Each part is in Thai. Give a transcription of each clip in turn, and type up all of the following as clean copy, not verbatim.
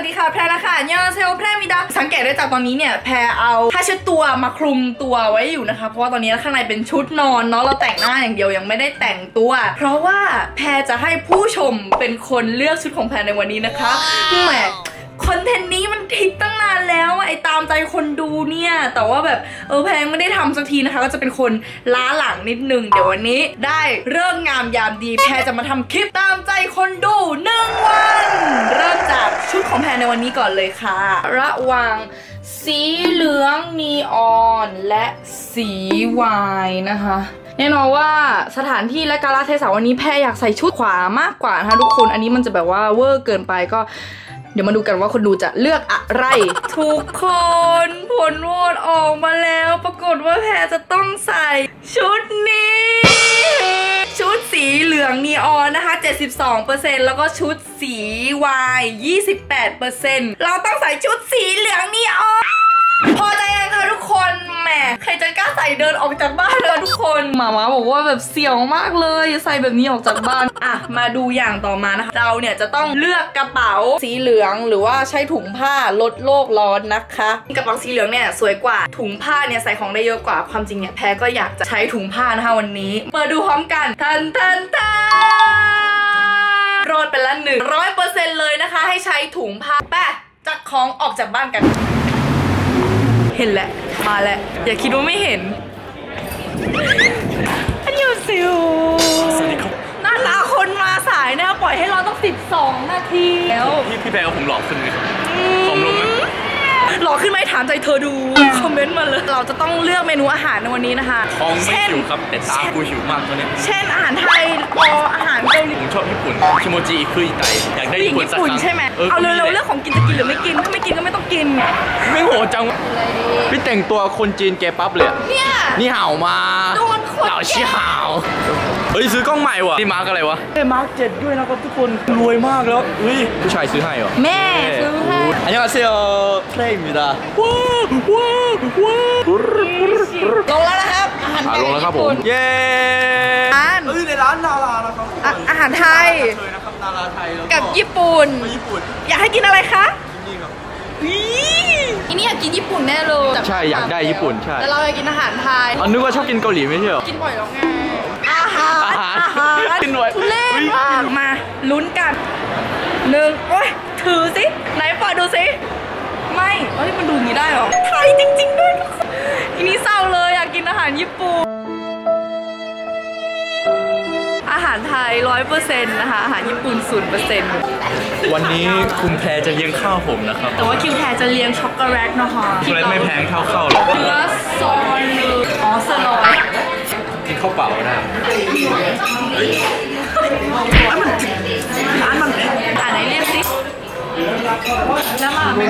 สดีค่ะแพรนะคะยอเซลแพรมิดาสังเกตได้จากตอนนี้เนี่ยแพรเอาผ้าเช็ดตัวมาคลุมตัวไว้อยู่นะคะเพราะว่าตอนนี้ข้างในเป็นชุดนอนเนาะเราแต่งหน้าอย่างเดียวยังไม่ได้แต่งตัวเพราะว่าแพรจะให้ผู้ชมเป็นคนเลือกชุดของแพรในวันนี้นะคะแหมคอนเทนต์นี้มันทิดตั้งนานแล้วไอ้ตามใจคนดูเนี่ยแต่ว่าแบบแพงไม่ได้ทำสักทีนะคะก็จะเป็นคนล้าหลังนิดนึงเดี๋ยววันนี้ได้เริ่มงามยามดีแพรจะมาทำคลิปตามใจคนดู1 วันเริ่มจากชุดของแพรในวันนี้ก่อนเลยค่ะระหว่างสีเหลืองนีออนและสีวายนะคะแน่นอนว่าสถานที่และกาลเทศะวันนี้แพรอยากใส่ชุดขวามากกว่านะคะทุกคนอันนี้มันจะแบบว่าเวอร์เกินไปก็เดี๋ยวมาดูกันว่าคนดูจะเลือกอะไรทุกคนผลโหวตออกมาแล้วปรากฏว่าแพรจะต้องใส่ชุดนี้ชุดสีเหลืองนีออนนะคะ 72% แล้วก็ชุดสีวาย 28% เราต้องใส่ชุดสีเหลืองนีออนพอใจยังคะทุกคนแหมใครจะกล้าใส่เดินออกจากบ้านเลยทุกคนหมาบอกว่าแบบเสี่ยวมากเลยใส่แบบนี้ออกจากบ้านอ่ะมาดูอย่างต่อมานะคะเราเนี่ยจะต้องเลือกกระเป๋าสีเหลืองหรือว่าใช้ถุงผ้าลดโลกร้อนนะคะกระเป๋าสีเหลืองเนี่ยสวยกว่าถุงผ้าเนี่ยใส่ของได้เยอะกว่าความจริงเนี่ยแพรก็อยากจะใช้ถุงผ้านะคะวันนี้มาดูพร้อมกันทันรอดไปละ100% เลยนะคะให้ใช้ถุงผ้าแปะจัดของออกจากบ้านกันเห็นแหละมาแล้วอย่าคิดว่าไม่เห็นอันยูซิวสวัสดีครับหน้าตาคนมาสายนะปล่อยให้เราต้อง12 นาทีแล้วพี่แพรผมหล่อขึ้นไหมครับผมลงไหมหล่อขึ้นไหมถามใจเธอดูคอมเมนต์มาเลยเราจะต้องเลือกเมนูอาหารในวันนี้นะคะท้องไม่หิวครับแต่ตากูหิวมากตอนนี้เช่นอาหารไทยอาหารเกาหลีผมชอบญี่ปุ่นชิโมจิคือไตอยากได้ญี่ปุ่นสักครั้งใช่ไหมเอาเร็วๆเรื่องของกินจะกินหรือไม่กินถ้าไม่กินก็ไม่ต้องกินไม่โหดจังพี่แต่งตัวคนจีนแกปั๊บเลยเนี่ยนี่เห่ามาเหล่าชี้เห่าเฮ้ยซื้อกล้องใหม่ว่ะนี่มาร์กอะไรวะมาร์ก7ด้วยนะครับทุกคนรวยมากแล้วเฮ้ยผู้ชายซื้อให้เหรอแม่ซื้อให้อันนี้ก็เซียวเพลงมีดาว้าวลงแล้วนะครับลงแล้วครับผมเย้ในร้านนารานะครับอาหารไทยกับญี่ปุ่นอยากให้กินอะไรคะอันนี้อยากกินญี่ปุ่นแน่เลยใช่อยากได้ญี่ปุ่นใช่แต่เราอยากกินอาหารไทยนึกว่าชอบกินเกาหลีไม่ใช่หรอกินบ่อยแล้วไงอาหารกินบ่อยเล่นมากมาลุ้นกัน1โอ้ยถือสิไหนปล่อยดูสิไม่มันดูอย่างนี้ได้หรอไทยจริงๆด้วยอันนี้เศร้าเลยอยากกินอาหารญี่ปุ่นอาหารไทย 100% นะคะอาหารญี่ปุ่น 0% วันนี้คุณแพรจะเลี้ยงข้าวผมนะครับแต่ว่าคิวแพรจะเลี้ยงช็อกโกแลตนะคะช็อกโกแลตไม่แพงเท่าข้าวหรอกเนื้อซอยสลอยกินข้าวเปล่าได้ร้านมันไหนเรียกสิแล้วมาดู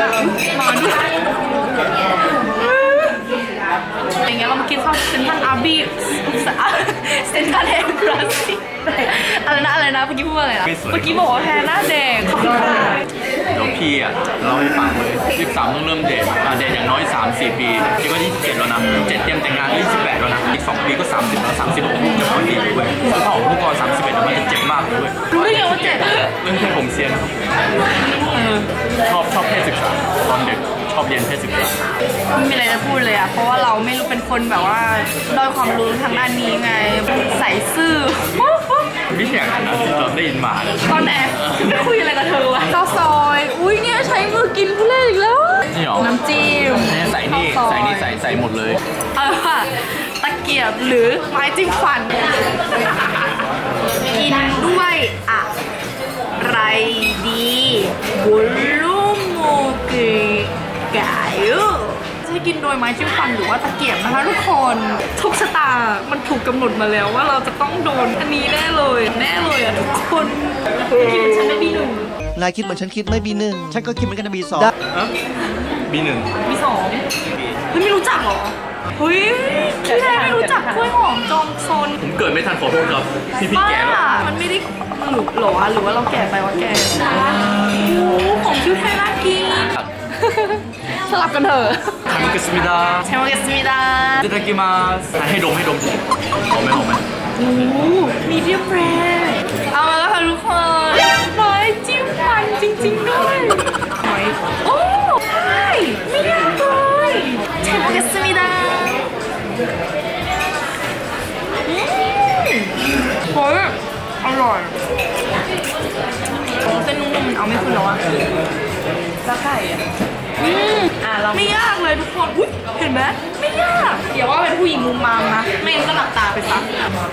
อย่างเงี้ยเรามากินข้าวเซนทันอาบีเซนทันเอ็มบราซิลอะไรนะเมื่อกี้พูดอะไรนะเมื่อกี้บอกว่าแพรหน้าแดงเดี๋ยวพี่เล่าให้ฟังเลย23ต้องเริ่มเดทอย่างน้อย 3-4 ปีพี่ก็27แล้วนะ7เตรียมแต่งงาน28แล้วนะอีก2 ปีก็30แล้ว36จะพอดีด้วยถ้าของลูกก่อน31มันจะเจ็บมากด้วยรู้ได้ไงว่าเจ็บเรื่องเพศผมเซียนชอบเพศศึกษาตอนเด็กชอบเรียนเพศศึกษาไม่มีอะไรจะพูดเลยอ่ะเพราะว่าเราไม่รู้เป็นคนแบบว่าด้อยความรู้ทางด้านนี้ไงใส่ซื่อไม่ใช่อย่างนั้นนะตอนได้ยินมาเลยตอนแอบไม่คุยอะไรกับเธอวะข้าวซอยอุ้ยเนี่ยใช้มือกินผู้เล่นอีกแล้วนี่หรอน้ำจิ้มใส่หมดเลยตะเกียบหรือไม้จิ้มฟันกินด้วยอะไรดีบุลุโมกุไก่จะกินโดยไม้จิ้มฟันหรือว่าตะเกียบนะคะทุกคนทุกชะตามันถูกกำหนดมาแล้วว่าเราจะต้องโดนอันนี้แน่เลยอ่ะทุกคนคิดเหมือนฉันในB1 นายคิดเหมือนฉันคิดไม่B1ฉันก็คิดเหมือนกันในB2 B1 B2ไม่รู้จักหรอเฮ้ยพี่แพรไม่รู้จักกล้วยหอมจอมซนผมเกิดไม่ทันขอโทษครับพี่แก่แล้วมันไม่ได้หรอหรือว่าเราแก่ไปวะแกของพี่แพรน่ากินสลับกันเถอะ 잘 먹겠습니다 잘 먹겠습니다 いただきますให้ดมหอมไหมมีเดียมแรร์เอามาแล้วค่ะทุกคนไม้จิ้มฟันจริงๆด้วยหอยร่อยเส้นนุ่มๆมันเอาไม่ขึ้นหรอวะแล้วไก่เราไม่ยากเลยทุกคนอุ๊ยเห็นไหมไม่ยากอย่าว่าเป็นผู้หญิงมุมมามนะไม่งั้นก็หลับตาไปซัก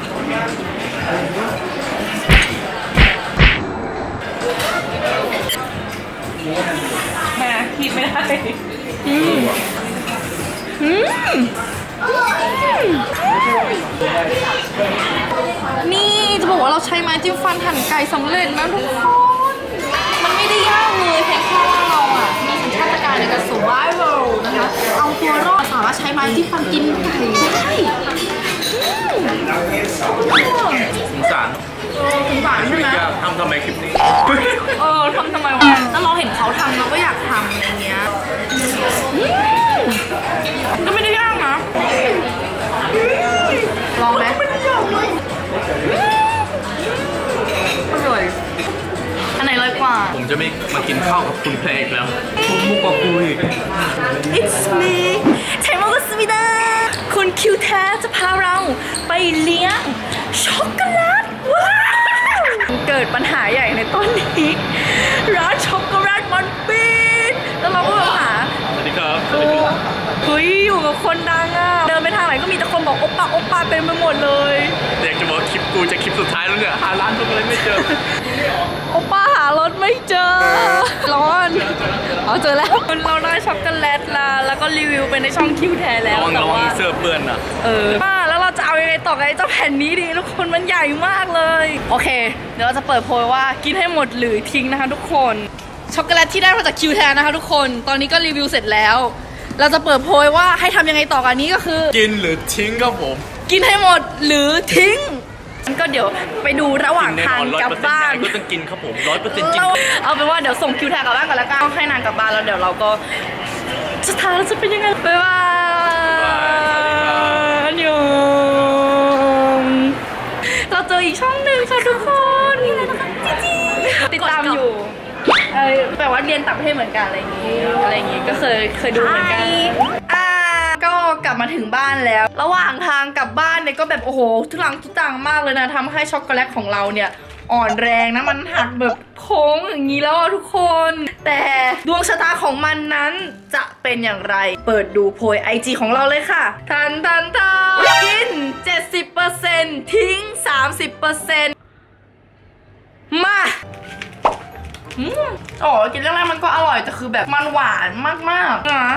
แม่คิดไม่ได้นี่จะบอกว่าเราใช้ไม้จิ้มฟันหั่นไก่สำเร็จแล้วทุกคนมันไม่ได้ยากเลยเพียงแค่ว่าเราอ่ะมีสัญชาตญาณในการ survival นะคะเอาตัวรอดสามารถใช้ไม้จิ้มฟันกินไก่ได้สงสารใช่ไหมทำไมคลิปนี้ทำไมวะแล้วเราเห็นเขาทำเราก็อยากทำอย่างเงี้ยก็ไม่ได้ยากนะลองไหมไม่ได้ยากเลยอร่อยอันไหนอร่อยกว่าผมจะไม่มากินข้าวกับคุณเพลงแล้วผมมุกกับคุย It's me ใช่มากสุดาคุณคิวแท้จะพาเราไปเลี้ยงช็อกโกแลตว้าวเกิดปัญหาใหญ่ในตอนนี้ร้านช็อกโกแลตมันปิดแล้วเราก็หาสวัสดีครับเฮ้ยอยู่กับคนดังอ่ะเดินไปทางไหนก็มีแต่คนบอกโอปป้าเต็มไปหมดเลยอยากจะบอกคลิปกูจะคลิปสุดท้ายแล้วเนี่ยหาร้านช็อกโกแลตไม่เจอโอป้าหารถไม่เจอร้อนเจอแล้วเราได้ช็อกโกแลตแล้วก็รีวิวไปในช่องคิวแท้แล้วแต่ว่าเสื้อเปื้อนอ่ะป้าแล้วเราจะเอายังไงต่อกับไอ้เจ้าแผ่นนี้ดีทุกคนมันใหญ่มากเลยโอเคเดี๋ยวเราจะเปิดโพยว่ากินให้หมดหรือทิ้งนะคะทุกคนช็อกโกแลตที่ได้มาจากคิวแท้นะคะทุกคนตอนนี้ก็รีวิวเสร็จแล้วเราจะเปิดโพยว่าให้ทำยังไงต่อกันนี้ก็คือกินหรือทิ้งครับผมกินให้หมดหรือทิ้งก็เดี๋ยวไปดูระหว่างทางกลับบ้านก็ต้องกินครับผม 100% กินเอาเป็นว่าเดี๋ยวส่งคิวแทนกลับบ้านก่อนแล้วกันให้นางกลับบ้านแล้วเดี๋ยวเราก็สุดท้ายเราจะเป็นยังไงบ๊ายบายอันยองเราเจออีกช่องหนึ่งค่ะทุกคนติดตามอยู่แปลว่าเรียนต่างประเทศเหมือนกันอะไรอย่างงี้ก็เคยดูเหมือนกันก็กลับมาถึงบ้านแล้วระหว่างทางกลับบ้านเนี่ยก็แบบโอ้โหทุลังทุตังมากเลยนะทำให้ช็อกโกแลตของเราเนี่ยอ่อนแรงนะมันหักแบบโค้งอย่างนี้แล้วทุกคนแต่ดวงชะตาของมันนั้นจะเป็นอย่างไรเปิดดูโพย IG ของเราเลยค่ะทันกิน 70% ทิ้ง 30%มากินแรกๆมันก็อร่อยแต่คือแบบมันหวานมากๆนะ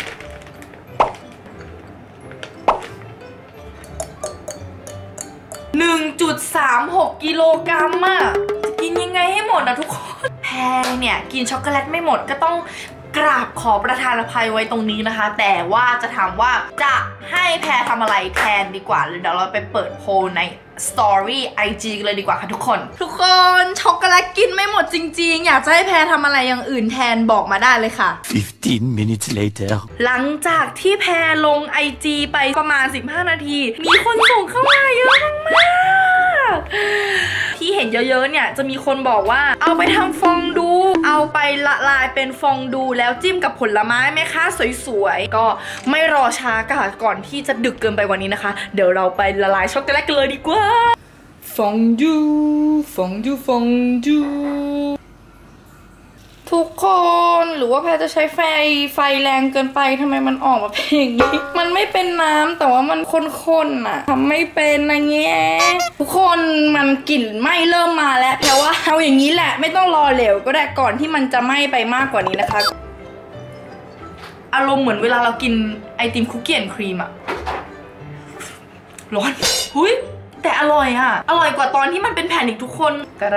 1.36 กิโลกรัมอะกินยังไงให้หมดนะทุกคนแพรเนี่ยกินช็อกโกแลตไม่หมดก็ต้องกราบขอประทานอภัยไว้ตรงนี้นะคะแต่ว่าจะถามว่าจะให้แพรทำอะไรแทนดีกว่าเดี๋ยวเราไปเปิดโพลใน Story IG เลยดีกว่าค่ะทุกคนช็อกโกแลตกินไม่หมดจริงๆอยากจะให้แพรทำอะไรอย่างอื่นแทนบอกมาได้เลยค่ะ 15 minutes later หลังจากที่แพรลง IG ไปประมาณ15 นาทีมีคนส่งเข้ามาเยอะมากที่เห็นเยอะๆเนี่ยจะมีคนบอกว่าเอาไปทำฟองดูเอาไปละลายเป็นฟองดูแล้วจิ้มกับผลไม้ไหมคะสวยๆก็ไม่รอช้าก่อนที่จะดึกเกินไปกว่านี้นะคะเดี๋ยวเราไปละลายช็อกโกแลตกันเลยดีกว่าฟองดูทุกคนหรือว่าแพรจะใช้ไฟแรงเกินไปทำไมมันออกมาเป็นอย่างนี้มันไม่เป็นน้ำแต่ว่ามันข้นๆอ่ะทำไม่เป็นนะเงี้ยทุกคนมันกลิ่นไหม้เริ่มมาแล้วแพรว่าเอาอย่างนี้แหละไม่ต้องรอเหลวก็ได้ก่อนที่มันจะไหม้ไปมากกว่านี้นะคะอารมณ์เหมือนเวลาเรากินไอติมคุกกี้แอนด์ครีมอะร้อนหุ้ยแต่อร่อยอะอร่อยกว่าตอนที่มันเป็นแผ่นอีกทุกคน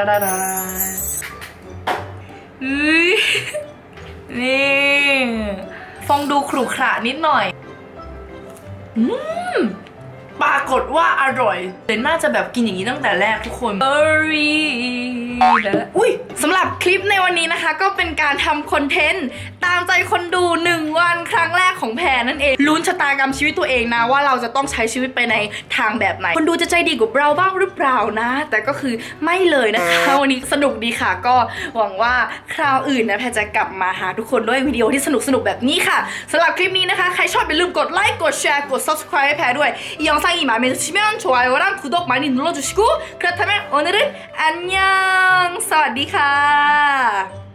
นี่ฟองดูขรุขระนิดหน่อยปรากฏว่าอร่อยแต่น่าจะแบบกินอย่างนี้ตั้งแต่แรกทุกคนเบอร์รี่อุ้ยสำหรับคลิปในวันนี้นะคะก็เป็นการทำคอนเทนต์ตามใจคนดู1 วันครั้งแรกของแพรนั่นเองลุ้นชะตากรรมชีวิตตัวเองนะว่าเราจะต้องใช้ชีวิตไปในทางแบบไหนคนดูจะใจดีกว่าเราบ้างหรือเปล่านะแต่ก็คือไม่เลยนะคะวันนี้สนุกดีค่ะก็หวังว่าคราวอื่นนะแพรจะกลับมาหาทุกคนด้วยวิดีโอที่สนุกแบบนี้ค่ะสำหรับคลิปนี้นะคะใครชอบอย่าลืมกดไลค์กดแชร์กด subscribe ให้แพรด้วย이 영상이 마음에 드시면 좋아요랑 구독 많이 눌러주시고 그렇다면 오늘은 안녕 สวัสดีค่ะ